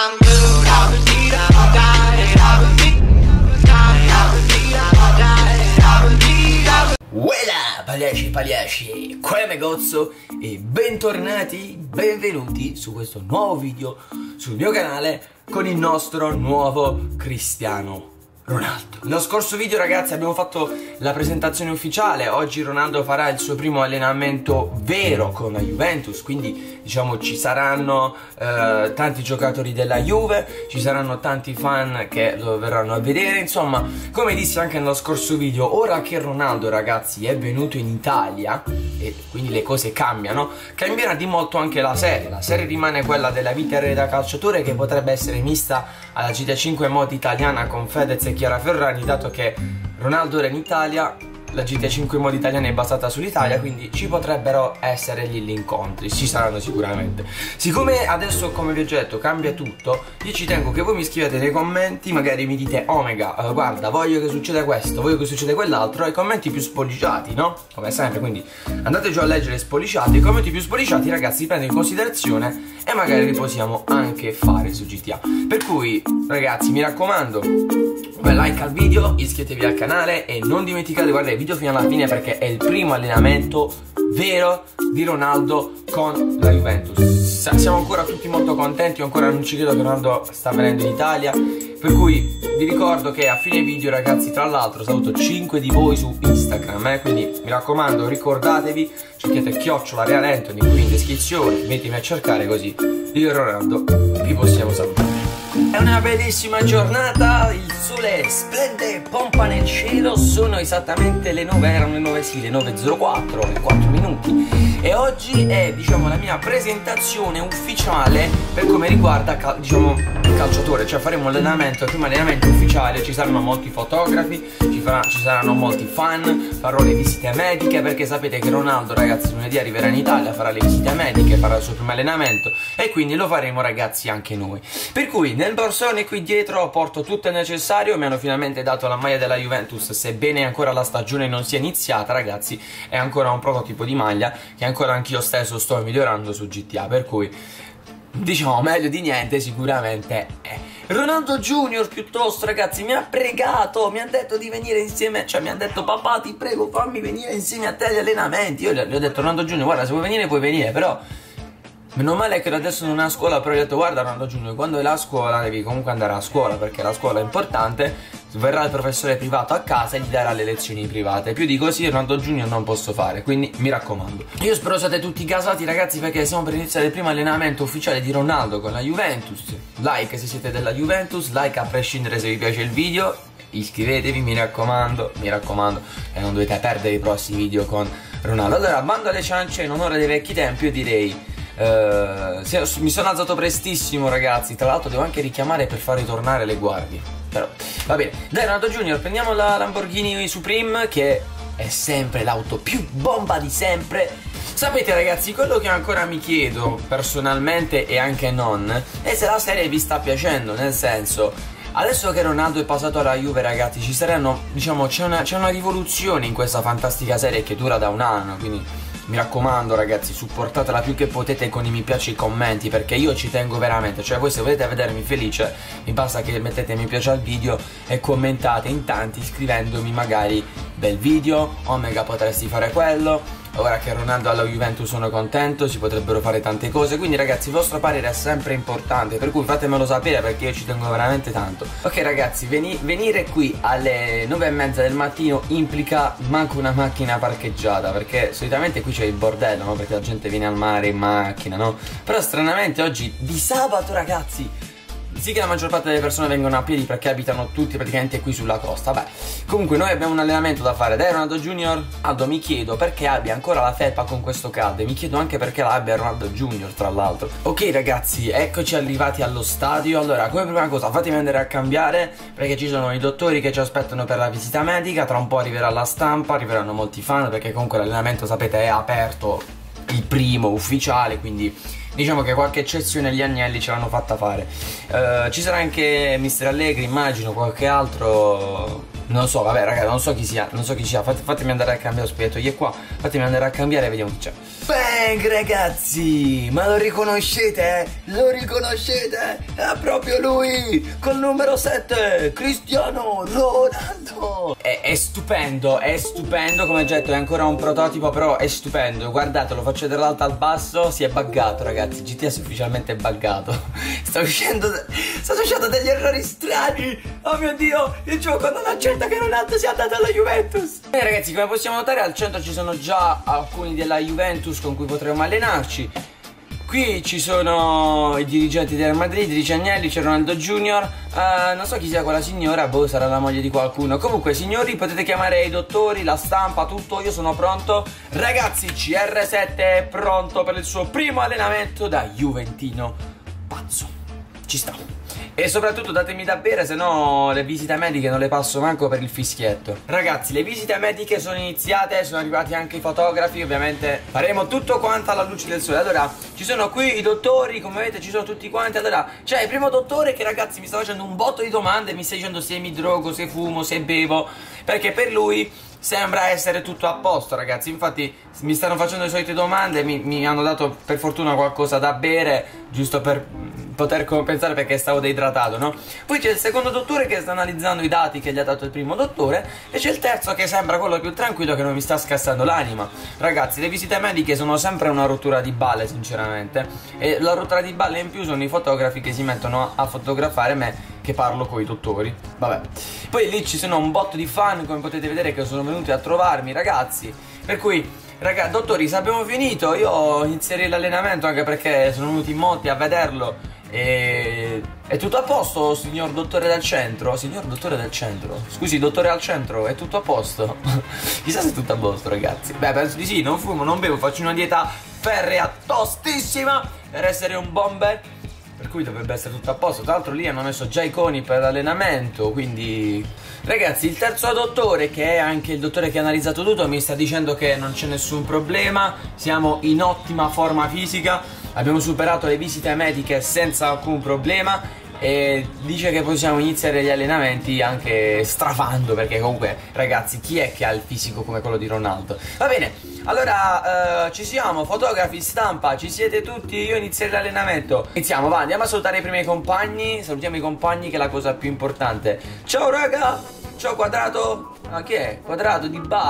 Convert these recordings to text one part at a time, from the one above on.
Uela, pagliacci, qua è Megozzo e bentornati, benvenuti su questo nuovo video sul mio canale con il nostro nuovo Cristiano Ronaldo. Nello scorso video, ragazzi, abbiamo fatto la presentazione ufficiale. Oggi Ronaldo farà il suo primo allenamento vero con la Juventus, quindi diciamo ci saranno tanti giocatori della Juve, ci saranno tanti fan che lo verranno a vedere. Insomma, come dissi anche nello scorso video, ora che Ronaldo, ragazzi, è venuto in Italia e quindi le cose cambiano, cambierà di molto anche la serie. La serie rimane quella della vita reale da calciatore, che potrebbe essere mista alla GTA 5 mod italiana con Fedez e Chiara Ferragni, dato che Ronaldo era in Italia. La GTA 5 mod italiana è basata sull'Italia, quindi ci potrebbero essere gli incontri, ci saranno sicuramente. Siccome adesso, come vi ho detto, cambia tutto, io ci tengo che voi mi scrivete nei commenti, magari mi dite Omega, guarda, voglio che succeda questo, voglio che succeda quell'altro, i commenti più spolliciati, no? Come sempre, quindi andate giù a leggere spolliciati, i commenti più spolliciati, ragazzi, prendo in considerazione e magari li possiamo anche fare su GTA. Per cui, ragazzi, mi raccomando, un bel like al video, iscrivetevi al canale e non dimenticate di guardare il video fino alla fine, perché è il primo allenamento vero di Ronaldo con la Juventus. Siamo ancora tutti molto contenti, io ancora non ci credo che Ronaldo sta venendo in Italia, per cui vi ricordo che a fine video, ragazzi, tra l'altro saluto 5 di voi su Instagram, quindi mi raccomando, ricordatevi, cercate @RealAnthony qui in descrizione, mettimi a cercare, così io e Ronaldo vi possiamo salutare. È una bellissima giornata, il sole splende, pompa nel cielo, sono esattamente le 9, erano le 9, sì, le 9:04, le 4 minuti. E oggi è, diciamo, la mia presentazione ufficiale per come riguarda, diciamo, il calciatore. Cioè faremo l'allenamento, il primo allenamento ufficiale, ci saranno molti fotografi, ci saranno molti fan, farò le visite mediche, perché sapete che Ronaldo, ragazzi, lunedì arriverà in Italia, farà le visite mediche, farà il suo primo allenamento e quindi lo faremo, ragazzi, anche noi. Per cui nel borsone qui dietro porto tutto il necessario. Mi hanno finalmente dato la maglia della Juventus, sebbene ancora la stagione non sia iniziata, ragazzi, è ancora un prototipo di maglia che ancora anch'io stesso sto migliorando su GTA, per cui diciamo meglio di niente sicuramente è. Ronaldo Junior piuttosto, ragazzi, mi ha pregato, mi ha detto di venire insieme, cioè mi ha detto papà ti prego fammi venire insieme a te agli allenamenti. Io gli ho detto Ronaldo Junior guarda, se vuoi venire puoi venire, però meno male che adesso non è a scuola, però gli ho detto guarda Ronaldo Junior, quando è la scuola devi comunque andare a scuola, perché la scuola è importante. Verrà il professore privato a casa e gli darà le lezioni private. Più di così Ronaldo Junior non posso fare, quindi mi raccomando. Io spero siate tutti gasati, ragazzi, perché stiamo per iniziare il primo allenamento ufficiale di Ronaldo con la Juventus. Like se siete della Juventus, like a prescindere se vi piace il video, iscrivetevi, mi raccomando, e non dovete perdere i prossimi video con Ronaldo. Allora, bando alle ciance, in onore dei vecchi tempi, io direi mi sono alzato prestissimo, ragazzi. Tra l'altro devo anche richiamare per far ritornare le guardie, però va bene. Dai Ronaldo Junior, prendiamo la Lamborghini Supreme, che è sempre l'auto più bomba di sempre. Sapete, ragazzi, quello che ancora mi chiedo personalmente e anche non è se la serie vi sta piacendo, nel senso, adesso che Ronaldo è passato alla Juve, ragazzi, ci saranno, diciamo, c'è una rivoluzione in questa fantastica serie che dura da un anno, quindi mi raccomando, ragazzi, supportatela più che potete con i mi piace e i commenti, perché io ci tengo veramente. Cioè voi, se volete vedermi felice, mi basta che mettete mi piace al video e commentate in tanti scrivendomi magari bel video, Omega potresti fare quello, ora che Ronaldo alla Juventus sono contento, si potrebbero fare tante cose. Quindi, ragazzi, il vostro parere è sempre importante, per cui fatemelo sapere, perché io ci tengo veramente tanto. Ok, ragazzi, venire qui alle 9:30 del mattino implica manco una macchina parcheggiata, perché solitamente qui c'è il bordello, no? Perché la gente viene al mare in macchina, no? Però stranamente oggi di sabato, ragazzi, sì che la maggior parte delle persone vengono a piedi perché abitano tutti praticamente qui sulla costa. Vabbè, comunque noi abbiamo un allenamento da fare. Dai Ronaldo Junior. Aldo, mi chiedo perché abbia ancora la felpa con questo caldo, e mi chiedo anche perché la abbia Ronaldo Junior, tra l'altro. Ok, ragazzi, eccoci arrivati allo stadio. Allora, come prima cosa fatemi andare a cambiare, perché ci sono i dottori che ci aspettano per la visita medica. Tra un po' arriverà la stampa, arriveranno molti fan, perché comunque l'allenamento, sapete, è aperto, il primo ufficiale, quindi diciamo che qualche eccezione gli Agnelli ce l'hanno fatta fare. Ci sarà anche Mister Allegri, immagino, qualche altro Non so, vabbè raga, non so chi sia, fatemi andare a cambiare, aspetta, io è qua, fatemi andare a cambiare e vediamo chi c'è. Bang ragazzi, ma lo riconoscete? Lo riconoscete? È proprio lui, col numero 7, Cristiano Ronaldo. È stupendo come oggetto, è ancora un prototipo però è stupendo. Guardate, lo faccio dall'alto al basso, si è buggato ragazzi, GTS ufficialmente è buggato. Sta uscendo degli errori strani. Oh mio Dio, il gioco non accetta che Ronaldo sia andato alla Juventus. Bene ragazzi, come possiamo notare al centro ci sono già alcuni della Juventus con cui potremo allenarci. Qui ci sono i dirigenti del Madrid, Di Agnelli, c'è Ronaldo Junior. Non so chi sia quella signora, boh, sarà la moglie di qualcuno. Comunque signori, potete chiamare i dottori, la stampa, tutto, io sono pronto. Ragazzi, CR7 è pronto per il suo primo allenamento da juventino pazzo. Ci sta. E soprattutto datemi da bere, se no le visite mediche non le passo manco per il fischietto. Ragazzi, le visite mediche sono iniziate, sono arrivati anche i fotografi, ovviamente faremo tutto quanto alla luce del sole. Allora, ci sono qui i dottori, come vedete ci sono tutti quanti. Allora, c'è il primo dottore che ragazzi mi sta facendo un botto di domande, mi sta dicendo se mi drogo, se fumo, se bevo, perché per lui sembra essere tutto a posto ragazzi. Infatti mi stanno facendo le solite domande, mi hanno dato per fortuna qualcosa da bere, giusto per poter compensare perché stavo deidratato, no? Poi c'è il secondo dottore che sta analizzando i dati che gli ha dato il primo dottore, e c'è il terzo che sembra quello più tranquillo, che non mi sta scassando l'anima. Ragazzi, le visite mediche sono sempre una rottura di balle sinceramente, e la rottura di balle in più sono i fotografi che si mettono a fotografare me che parlo con i dottori. Vabbè, poi lì ci sono un botto di fan, come potete vedere, che sono venuti a trovarmi ragazzi, per cui ragazzi, dottori, se abbiamo finito io inizierei l'allenamento, anche perché sono venuti in molti a vederlo. E è tutto a posto, signor dottore del centro? Signor dottore del centro? Scusi, dottore al centro, è tutto a posto? Chissà se è tutto a posto, ragazzi. Beh, penso di sì, non fumo, non bevo, faccio una dieta ferrea tostissima per essere un bomber, per cui dovrebbe essere tutto a posto. Tra l'altro lì hanno messo già i coni per l'allenamento, quindi ragazzi, il terzo dottore, che è anche il dottore che ha analizzato tutto, mi sta dicendo che non c'è nessun problema, siamo in ottima forma fisica, abbiamo superato le visite mediche senza alcun problema, e dice che possiamo iniziare gli allenamenti anche strafando, perché comunque ragazzi, chi è che ha il fisico come quello di Ronaldo? Va bene, allora ci siamo, fotografi, stampa, ci siete tutti? Io inizierei l'allenamento. Iniziamo, va, andiamo a salutare i primi compagni. Salutiamo i compagni, che è la cosa più importante. Ciao raga! Ciao Quadrato. Ah, chi è? Quadrato,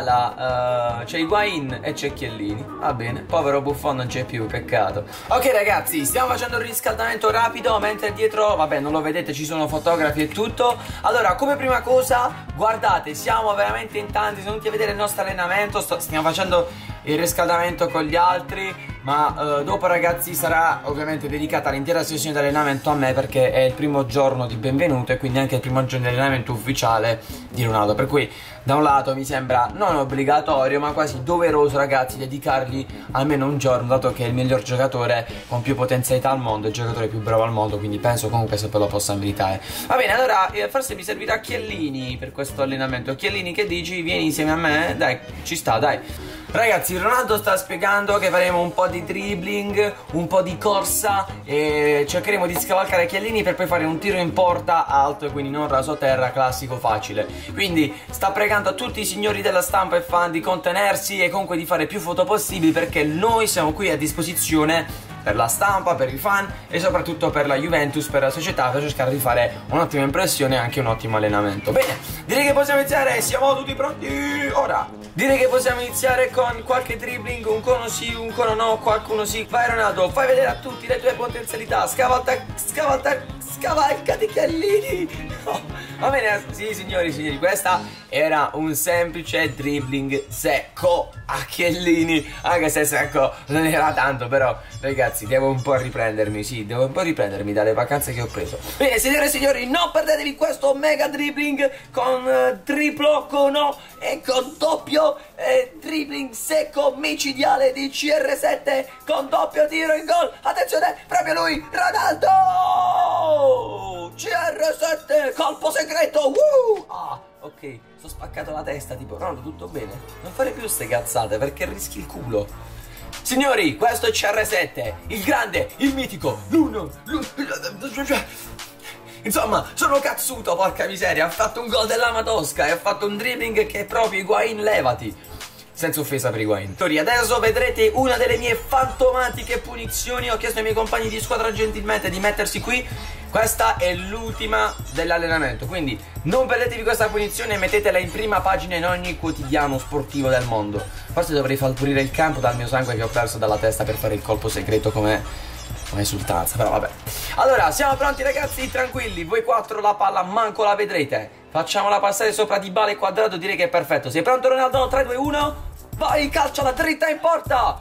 Dybala, c'è Higuain e c'è Chiellini. Va bene, povero Buffon non c'è più, peccato. Ok ragazzi, stiamo facendo il riscaldamento rapido, mentre dietro, vabbè, non lo vedete, ci sono fotografi e tutto. Allora, come prima cosa, guardate, siamo veramente in tanti, sono venuti a vedere il nostro allenamento. Stiamo facendo il riscaldamento con gli altri, ma dopo ragazzi sarà ovviamente dedicata l'intera sessione di allenamento a me, perché è il primo giorno di benvenuto e quindi anche il primo giorno di allenamento ufficiale di Ronaldo, per cui da un lato mi sembra non obbligatorio ma quasi doveroso ragazzi dedicargli almeno un giorno, dato che è il miglior giocatore con più potenzialità al mondo, il giocatore più bravo al mondo, quindi penso comunque se poi lo possa meritare. Va bene, allora forse mi servirà Chiellini per questo allenamento. Chiellini, che dici? Vieni insieme a me? Dai, ci sta, dai. Ragazzi, Ronaldo sta spiegando che faremo un po' di dribbling, un po' di corsa, e cercheremo di scavalcare Chiellini per poi fare un tiro in porta alto e quindi non rasoterra classico facile. Quindi sta pregando a tutti i signori della stampa e fan di contenersi e comunque di fare più foto possibili, perché noi siamo qui a disposizione per la stampa, per i fan e soprattutto per la Juventus, per la società, per cercare di fare un'ottima impressione e anche un ottimo allenamento. Bene, direi che possiamo iniziare, siamo tutti pronti ora. Direi che possiamo iniziare con qualche dribbling, un cono sì, un cono no, qualcuno sì. Vai Ronaldo, fai vedere a tutti le tue potenzialità, scavalcati Chiellini. Oh, va bene, sì signori, questa era un semplice dribbling secco a Chiellini, anche se secco non era tanto, però ragazzi devo un po' riprendermi, sì, devo un po' riprendermi dalle vacanze che ho preso. Bene signore e signori, non perdetevi questo mega dribbling con triplo cono e con doppio dribbling secco micidiale di CR7 con doppio tiro in gol. Attenzione, proprio lui, Ronaldo! CR7, colpo segreto! Ah, ok, sto spaccato la testa, tipo, Ronaldo, tutto bene? Non fare più ste cazzate perché rischi il culo. Signori, questo è CR7, il grande, il mitico, l'uno, Insomma, sono cazzuto, porca miseria. Ha fatto un gol della Matosca e ha fatto un dribbling che è proprio Higuain, levati. Senza offesa per Higuain. Adesso vedrete una delle mie fantomatiche punizioni. Ho chiesto ai miei compagni di squadra gentilmente di mettersi qui. Questa è l'ultima dell'allenamento, quindi non perdetevi questa punizione e mettetela in prima pagina in ogni quotidiano sportivo del mondo. Forse dovrei far pulire il campo dal mio sangue che ho perso dalla testa per fare il colpo segreto come esultanza, però vabbè. Allora, siamo pronti ragazzi, tranquilli. Voi quattro la palla manco la vedrete. Facciamola passare sopra Dybala e Quadrado, direi che è perfetto. Sei pronto Ronaldo? 3, 2, 1. Vai, calcia la dritta in porta.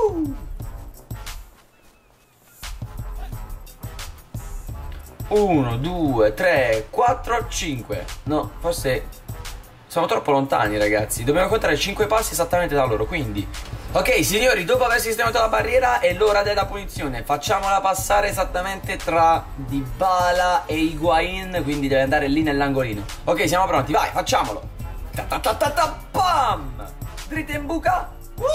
1, 2, 3, 4, 5. No, forse siamo troppo lontani ragazzi. Dobbiamo contare 5 passi esattamente da loro, quindi ok signori, dopo aver sistemato la barriera è l'ora della punizione. Facciamola passare esattamente tra Dybala e Higuain, quindi deve andare lì nell'angolino. Ok, siamo pronti, vai, facciamolo. Pam! Dritta in buca.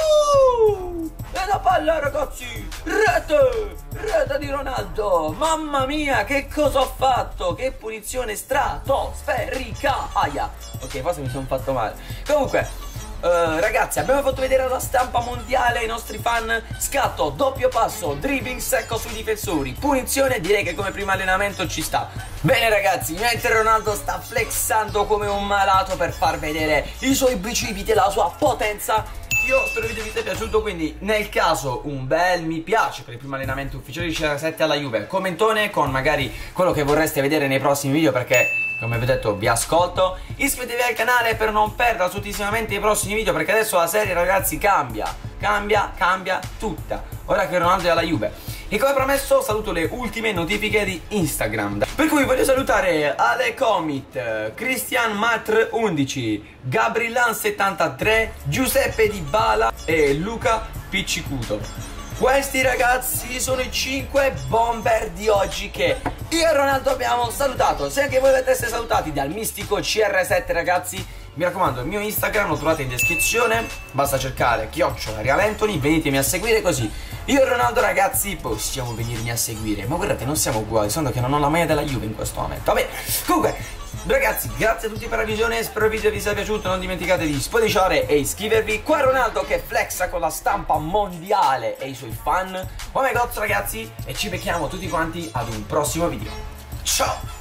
E la palla ragazzi. Rete di Ronaldo. Mamma mia, che cosa ho fatto? Che punizione stratosferica. Aia. Ok, forse mi sono fatto male. Comunque ragazzi, abbiamo fatto vedere alla stampa mondiale ai nostri fan scatto, doppio passo, dribbling secco sui difensori, punizione, direi che come primo allenamento ci sta. Bene ragazzi, mentre Ronaldo sta flexando come un malato per far vedere i suoi bicipiti e la sua potenza, io spero il video vi sia piaciuto, quindi nel caso un bel mi piace per il primo allenamento ufficiale di CR7 alla Juve, commentone con magari quello che vorreste vedere nei prossimi video perché come vi ho detto vi ascolto. Iscrivetevi al canale per non perdere assolutissimamente i prossimi video perché adesso la serie ragazzi cambia tutta ora che Ronaldo è alla Juve. E come promesso saluto le ultime notifiche di Instagram, per cui voglio salutare Ale Comit, Christian Matr 11, Gabrilan 73, Giuseppe Dybala e Luca Piccicuto. Questi ragazzi sono i 5 bomber di oggi che io e Ronaldo abbiamo salutato. Se anche voi volete essere salutati dal mistico CR7 ragazzi, mi raccomando il mio Instagram lo trovate in descrizione, basta cercare @RealAnthony, venitemi a seguire così io e Ronaldo ragazzi possiamo venirmi a seguire. Ma guardate, non siamo uguali, solo che non ho la maglia della Juve in questo momento. Vabbè, comunque ragazzi, grazie a tutti per la visione, spero il video vi sia piaciuto, non dimenticate di spoiliciare e iscrivervi. Qua è Ronaldo che flexa con la stampa mondiale e i suoi fan. Oh my god ragazzi, e ci becchiamo tutti quanti ad un prossimo video. Ciao!